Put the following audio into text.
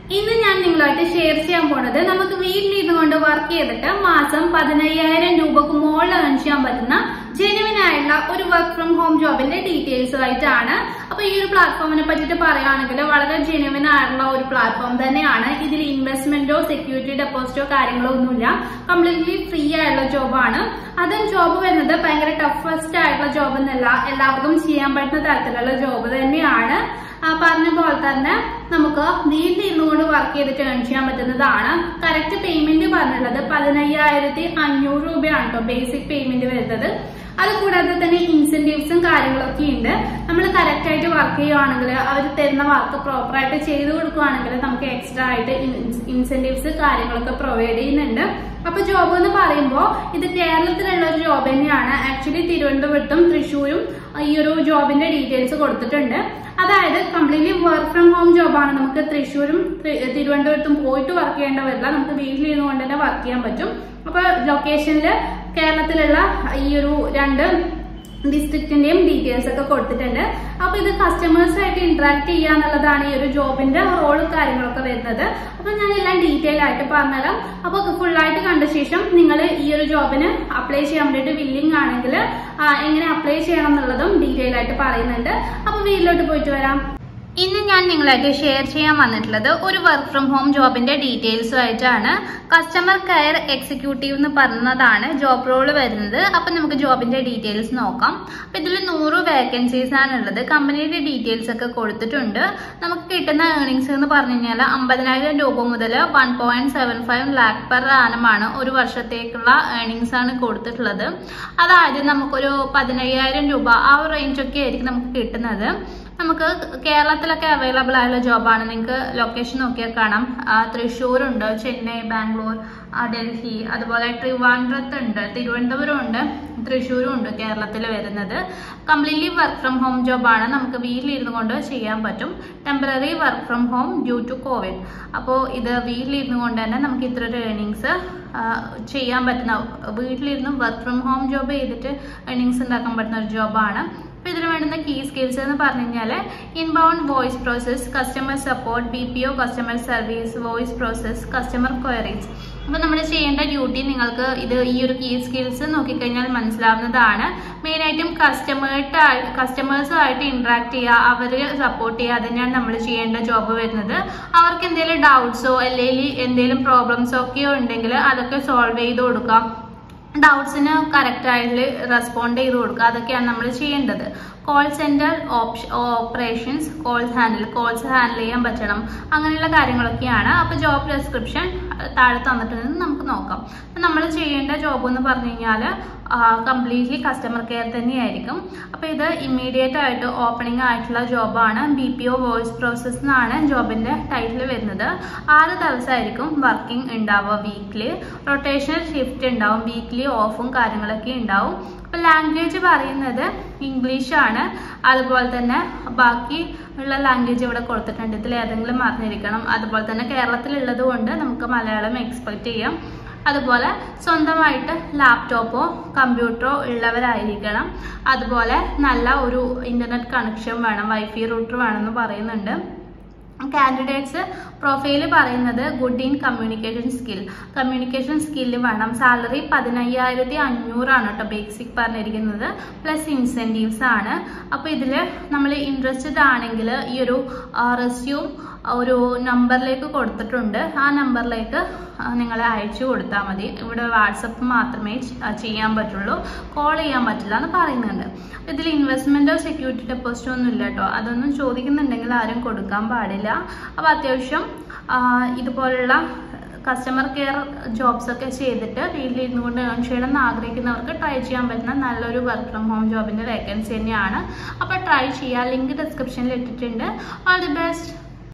ഇന്ന് ഞാൻ നിങ്ങളുമായിട്ട് ഷെയർ ചെയ്യാൻ പോണത് നമുക്ക് വീട്ടിലിരുന്നുകൊണ്ട് വർക്ക് ചെയ്തിട്ട് മാസം 15,000 രൂപക്ക് മുകളിൽ ഏൺ ചെയ്യാൻ പറ്റുന്ന ജെനുവിൻ ആയിട്ടുള്ള ഒരു വർക്ക് ഫ്രം ഹോം ജോബിന്റെ ഡീറ്റെയിൽസ് ആയിട്ടാണ്. അപ്പൊ ഈ ഒരു പ്ലാറ്റ്ഫോമിനെ പറ്റിയിട്ട് പറയുകയാണെങ്കിൽ വളരെ ജെനുവിൻ ആയിട്ടുള്ള ഒരു പ്ലാറ്റ്ഫോം തന്നെയാണ്. ഇതിൽ ഇൻവെസ്റ്റ്മെന്റോ സെക്യൂരിറ്റി ഡെപ്പോസിറ്റോ കാര്യങ്ങളോ ഒന്നുമില്ല. കംപ്ലീറ്റ്ലി ഫ്രീ ആയിട്ടുള്ള ജോബാണ്. അതും ജോബ് വരുന്നത് ഭയങ്കര ടഫസ്റ്റ് ആയിട്ടുള്ള ജോബ് എന്നല്ല, എല്ലാവർക്കും ചെയ്യാൻ പറ്റുന്ന തരത്തിലുള്ള ജോബ് തന്നെയാണ്. പറഞ്ഞ പോലെ തന്നെ നമുക്ക് വീട്ടിലിരുന്നു കൊണ്ട് വർക്ക് ചെയ്തിട്ട് ഏൺ ചെയ്യാൻ പറ്റുന്നതാണ്. കറക്റ്റ് പേയ്മെന്റ് പറഞ്ഞിട്ടുള്ളത് 15,500 രൂപയാണ് കേട്ടോ ബേസിക് പേയ്മെന്റ് വരുന്നത്. അതുകൂടാതെ തന്നെ ഇൻസെന്റീവ്സും കാര്യങ്ങളൊക്കെ ഉണ്ട്. നമ്മൾ കറക്റ്റ് ആയിട്ട് വർക്ക് ചെയ്യുവാണെങ്കിൽ അവർ തരുന്ന വർക്ക് പ്രോപ്പർ ആയിട്ട് ചെയ്തു കൊടുക്കുകയാണെങ്കിൽ നമുക്ക് എക്സ്ട്രാ ആയിട്ട് ഇൻസെന്റീവ്സ് കാര്യങ്ങളൊക്കെ പ്രൊവൈഡ് ചെയ്യുന്നുണ്ട്. അപ്പൊ ജോബ് എന്ന് പറയുമ്പോൾ ഇത് കേരളത്തിലുള്ള ഒരു ജോബ് തന്നെയാണ്. ആക്ച്വലി തിരുവനന്തപുരത്തും തൃശ്ശൂരും ഈ ഒരു ജോബിന്റെ ഡീറ്റെയിൽസ് കൊടുത്തിട്ടുണ്ട്. അതായത് കംപ്ലീറ്റ്ലി വർക്ക് ഫ്രം ഹോം ജോബാണ്. നമുക്ക് തൃശ്ശൂരും തിരുവനന്തപുരത്തും പോയിട്ട് വർക്ക് ചെയ്യേണ്ട വരില്ല. നമുക്ക് വീട്ടിലിരുന്നു കൊണ്ട് തന്നെ വർക്ക് ചെയ്യാൻ പറ്റും. അപ്പൊ ലൊക്കേഷനിൽ കേരളത്തിലുള്ള ഈ ഒരു 2 ഡിസ്ട്രിക്റ്റിന്റെയും ഡീറ്റെയിൽസ് ഒക്കെ കൊടുത്തിട്ടുണ്ട്. അപ്പൊ ഇത് കസ്റ്റമേഴ്സ് ആയിട്ട് ഇന്ററാക്ട് ചെയ്യാന്നുള്ളതാണ് ഈ ഒരു ജോബിന്റെ റോളും കാര്യങ്ങളൊക്കെ വരുന്നത്. അപ്പൊ ഞാൻ എല്ലാം ഡീറ്റെയിൽ ആയിട്ട് പറഞ്ഞുതരാം. അപ്പൊ ഫുൾ ആയിട്ട് കണ്ട ശേഷം നിങ്ങൾ ഈ ഒരു ജോബിന് അപ്ലൈ ചെയ്യാൻ വേണ്ടിയിട്ട് വില്ലിംഗ് ആണെങ്കിൽ എങ്ങനെ അപ്ലൈ ചെയ്യണം എന്നുള്ളതും ഡീറ്റെയിൽ ആയിട്ട് പറയുന്നുണ്ട്. അപ്പൊ വീട്ടിലോട്ട് പോയിട്ട് വരാം. ഇന്ന് ഞാൻ നിങ്ങളായിട്ട് ഷെയർ ചെയ്യാൻ വന്നിട്ടുള്ളത് ഒരു വർക്ക് ഫ്രം ഹോം ജോബിന്റെ ഡീറ്റെയിൽസും ആയിട്ടാണ്. കസ്റ്റമർ കെയർ എക്സിക്യൂട്ടീവ് എന്ന് പറയുന്നതാണ് ജോബ് റോള് വരുന്നത്. അപ്പൊ നമുക്ക് ജോബിന്റെ ഡീറ്റെയിൽസ് നോക്കാം. അപ്പൊ ഇതിൽ 100 വേക്കൻസീസ് ആണുള്ളത്. കമ്പനിയുടെ ഡീറ്റെയിൽസ് ഒക്കെ കൊടുത്തിട്ടുണ്ട്. നമുക്ക് കിട്ടുന്ന ഏർണിംഗ്സ് എന്ന് പറഞ്ഞു കഴിഞ്ഞാൽ 50,000 രൂപ മുതൽ 1.75 ലാക്ക് പെർ ആനമാണ് ഒരു വർഷത്തേക്കുള്ള ഏർണിംഗ്സ് ആണ് കൊടുത്തിട്ടുള്ളത്. അതായത് നമുക്കൊരു 15,000 രൂപ ആ ഒരു റേഞ്ചൊക്കെ ആയിരിക്കും നമുക്ക് കിട്ടുന്നത്. നമുക്ക് കേരളത്തിലൊക്കെ അവൈലബിൾ ആയുള്ള ജോബാണ്. നിങ്ങൾക്ക് ലൊക്കേഷൻ നോക്കിയാൽ കാണാം. തൃശ്ശൂരുണ്ട്, ചെന്നൈ, ബാംഗ്ലൂർ, ഡൽഹി, അതുപോലെ ട്രിവാൻഡ്രത്തുണ്ട്, തിരുവനന്തപുരം ഉണ്ട്, തൃശ്ശൂരും ഉണ്ട് കേരളത്തിൽ വരുന്നത്. കംപ്ലീറ്റ്ലി വർക്ക് ഫ്രം ഹോം ജോബാണ്. നമുക്ക് വീട്ടിലിരുന്നു കൊണ്ട് ചെയ്യാൻ പറ്റും. Temporary work from home due to Covid. അപ്പോൾ ഇത് വീട്ടിലിരുന്നു കൊണ്ട് തന്നെ നമുക്ക് ഇത്ര ഒരു ഏർണിങ്സ് ചെയ്യാൻ പറ്റുന്ന, വീട്ടിലിരുന്ന് വർക്ക് ഫ്രം ഹോം ജോബ് ചെയ്തിട്ട് ഏർണിങ്സ് ഉണ്ടാക്കാൻ പറ്റുന്ന ഒരു ജോബാണ്. അപ്പോൾ ഇതിന് വേണ്ടുന്ന കീ സ്കിൽസ് എന്ന് പറഞ്ഞു കഴിഞ്ഞാൽ inbound voice process, customer support, BPO customer service, voice process, customer queries. അപ്പോൾ നമ്മൾ ചെയ്യേണ്ട ഡ്യൂട്ടി നിങ്ങൾക്ക് ഇത് ഈ ഒരു കീ സ്കിൽസ് നോക്കിക്കഴിഞ്ഞാൽ മനസ്സിലാവുന്നതാണ്. മെയിനായിട്ടും കസ്റ്റമേഴ്സുമായിട്ട് ഇന്ററാക്ട് ചെയ്യുക, അവരെ സപ്പോർട്ട് ചെയ്യുക, അതിനാണ് നമ്മൾ ചെയ്യേണ്ട ജോബ് വരുന്നത്. അവർക്ക് എന്തെങ്കിലും ഡൗട്ട്സോ അല്ലെങ്കിൽ എന്തെങ്കിലും പ്രോബ്ലംസോ ഒക്കെയോ ഉണ്ടെങ്കിൽ അതൊക്കെ സോൾവ് ചെയ്ത് കൊടുക്കാം. ഡൗട്ട്സിന് കറക്റ്റായിട്ട് റെസ്പോണ്ട് ചെയ്ത് കൊടുക്കുക. അതൊക്കെയാണ് നമ്മൾ ചെയ്യേണ്ടത്. Call centre operations, calls handle ചെയ്യാൻ പറ്റണം. അങ്ങനെയുള്ള കാര്യങ്ങളൊക്കെയാണ്. അപ്പോൾ ജോബ് ഡിസ്ക്രിപ്ഷൻ താഴെ തന്നിട്ടുണ്ടെന്ന് നമുക്ക് നോക്കാം. അപ്പം നമ്മൾ ചെയ്യേണ്ട ജോബ് എന്ന് പറഞ്ഞു കഴിഞ്ഞാൽ കംപ്ലീറ്റ്ലി കസ്റ്റമർ കെയർ തന്നെയായിരിക്കും. അപ്പോൾ ഇത് ഇമ്മീഡിയറ്റ് ആയിട്ട് ഓപ്പണിംഗ് ആയിട്ടുള്ള ജോബാണ്. BPO വോയിസ് പ്രോസസ് എന്നാണ് ജോബിന്റെ ടൈറ്റിൽ വരുന്നത്. 6 ദിവസമായിരിക്കും വർക്കിംഗ് ഉണ്ടാവുക. വീക്ക്ലി റൊട്ടേഷണൽ ഷിഫ്റ്റ് ഉണ്ടാവും. വീക്ക്ലി ഓഫും കാര്യങ്ങളൊക്കെ ഉണ്ടാവും. അപ്പോൾ ലാംഗ്വേജ് പറയുന്നത് ഇംഗ്ലീഷാണ്. അതുപോലെ തന്നെ ബാക്കി ഉള്ള ലാംഗ്വേജ് ഇവിടെ കൊടുത്തിട്ടുണ്ട്. ഇതിൽ ഏതെങ്കിലും അറിഞ്ഞിരിക്കണം. അതുപോലെ തന്നെ കേരളത്തിലുള്ളത് കൊണ്ട് നമുക്ക് മലയാളം എക്സ്പെക്ട് ചെയ്യാം. അതുപോലെ സ്വന്തമായിട്ട് ലാപ്ടോപ്പോ കമ്പ്യൂട്ടറോ ഉള്ളവരായിരിക്കണം. അതുപോലെ നല്ല ഒരു ഇന്റർനെറ്റ് കണക്ഷൻ വേണം, വൈഫൈ റൂട്ടർ വേണമെന്ന് പറയുന്നുണ്ട്. കാൻഡിഡേറ്റ്സ് പ്രൊഫൈല് പറയുന്നത് ഗുഡ് ഇൻ കമ്മ്യൂണിക്കേഷൻ സ്കില്ല് വേണം. സാലറി 15,500 ആണ് കേട്ടോ ബേസിക് പറഞ്ഞിരിക്കുന്നത്. പ്ലസ് ഇൻസെന്റീവ്സ് ആണ്. അപ്പോൾ ഇതിൽ നമ്മൾ ഇൻട്രസ്റ്റഡ് ആണെങ്കിൽ ഈ ഒരു റെസ്യൂം ഒരു നമ്പറിലേക്ക് കൊടുത്തിട്ടുണ്ട്. ആ നമ്പറിലേക്ക് നിങ്ങൾ അയച്ചു കൊടുത്താൽ മതി. ഇവിടെ വാട്സപ്പ് മാത്രമേ ചെയ്യാൻ പറ്റുള്ളൂ, കോൾ ചെയ്യാൻ പറ്റില്ല എന്ന് പറയുന്നുണ്ട്. ഇതിൽ ഇൻവെസ്റ്റ്മെന്റോ സെക്യൂരിറ്റി ഡെപ്പോസിറ്റോ ഒന്നും ഇല്ല കേട്ടോ. അതൊന്നും ചോദിക്കുന്നുണ്ടെങ്കിൽ ആരും കൊടുക്കാൻ പാടില്ല. അപ്പോൾ അത്യാവശ്യം ഇതുപോലുള്ള കസ്റ്റമർ കെയർ ജോബ്സ് ഒക്കെ ചെയ്തിട്ട് വീട്ടിലിരുന്നു കൊണ്ട് ഏൺ ചെയ്യണം എന്ന് ആഗ്രഹിക്കുന്നവർക്ക് ട്രൈ ചെയ്യാൻ പറ്റുന്ന നല്ലൊരു വർക്ക് ഫ്രം ഹോം ജോബിന്റെ വേക്കൻസി തന്നെയാണ്. അപ്പോൾ ട്രൈ ചെയ്യുക. ലിങ്ക് ഡിസ്ക്രിപ്ഷനിൽ ഇട്ടിട്ടുണ്ട്. All the best.